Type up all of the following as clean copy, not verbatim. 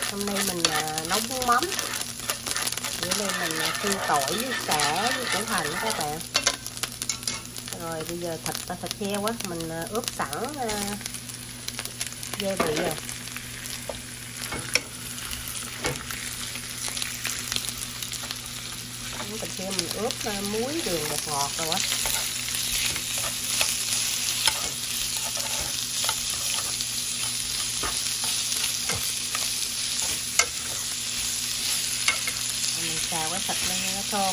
Hôm nay mình nấu bún mắm. Ở đây mình phi tỏi với sả với củ hành đó các bạn. Rồi bây giờ thịt heo á mình ướp sẵn gia vị rồi. Thịt heo mình ướp muối, đường, bột ngọt rồi á. Mình xào cái thịt lên nó thơm.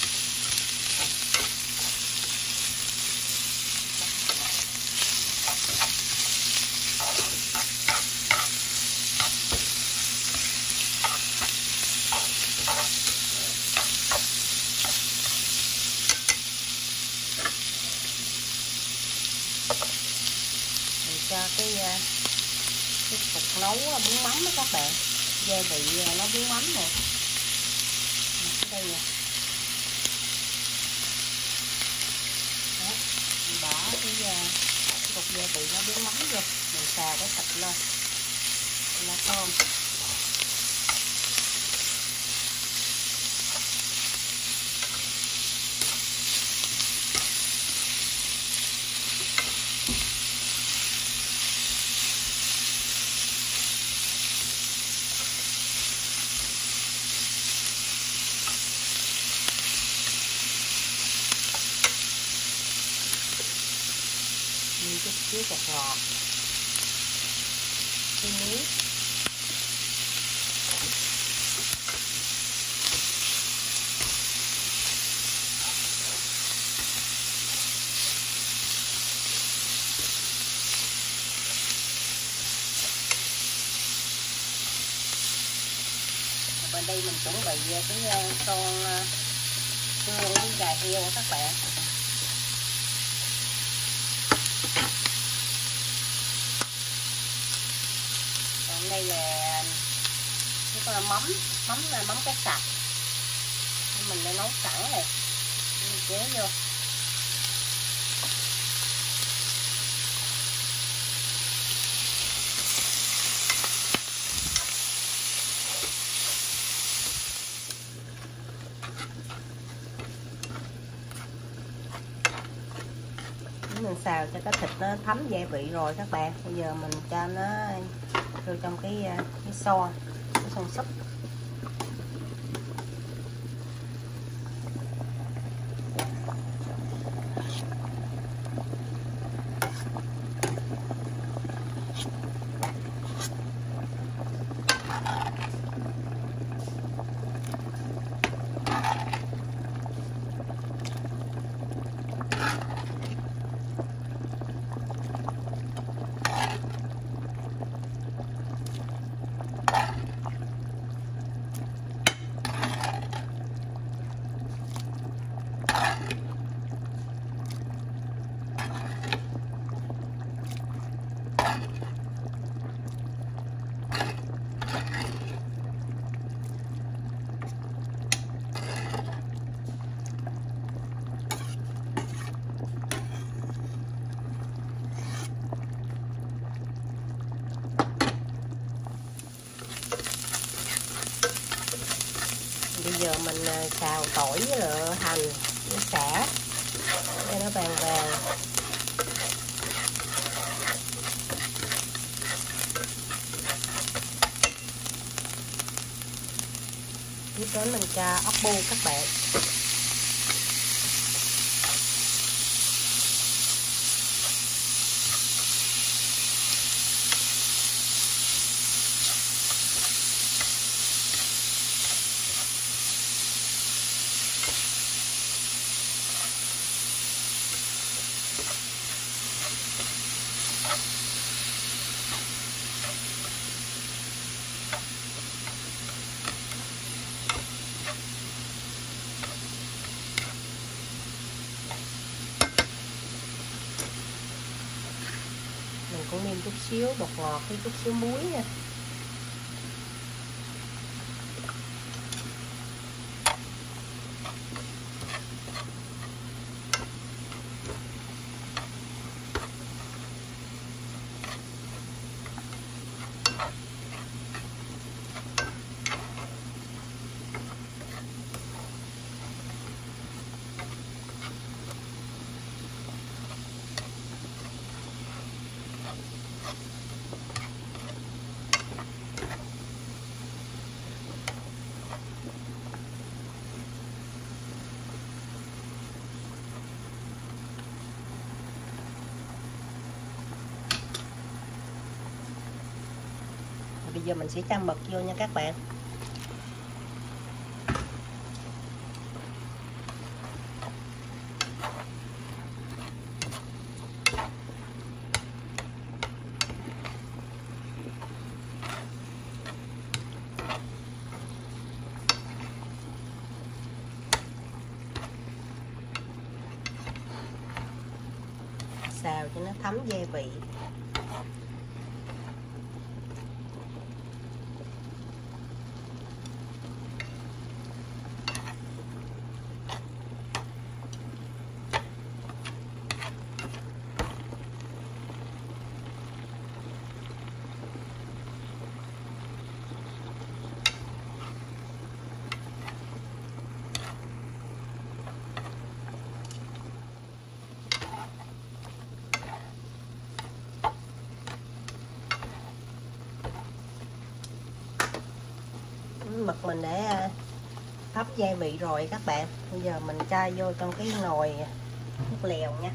Mình cho cái cục nấu bún mắm đó các bạn, gia vị nấu bún mắm này. Đây nè. Đó, mình bỏ cái cục gia vị nó bún mắm vô, mình xào cái thịt lên nó thơm. Chút xíu bột ngọt, cái muối, bên đây mình chuẩn bị cái con xương với gà heo các bạn. Đây là cái mắm cá sặc mình đã nấu sẵn rồi, mình chế vô. Mình xào cho cái thịt nó thấm gia vị rồi các bạn. Bây giờ mình cho nó vô trong cái son súp. Bây giờ mình xào tỏi với hành với sả cho nó vàng vàng. Tiếp đến mình cho ốc bu các bạn. Mình cũng nêm chút xíu bột ngọt với chút xíu muối nha. Bây giờ mình sẽ cho mực vô nha các bạn. Xào cho nó thấm gia vị. Mực mình để thấm gia vị rồi các bạn. Bây giờ mình cho vô trong cái nồi nước lèo nha.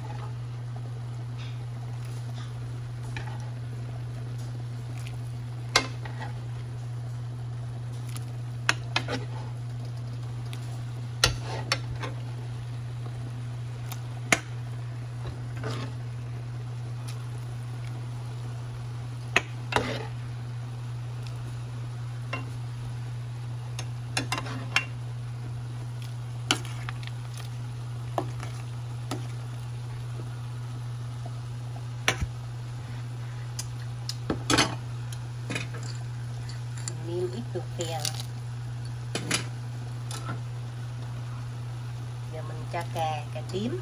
Ít được phèn. Giờ mình cho cà tím.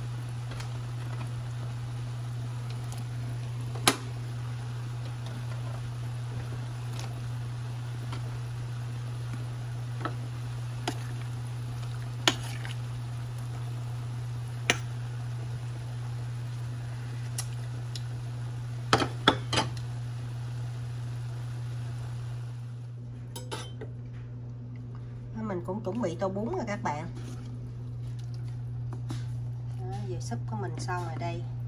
Mình cũng chuẩn bị tô bún rồi các bạn. Đó, giờ súp của mình xong rồi đây.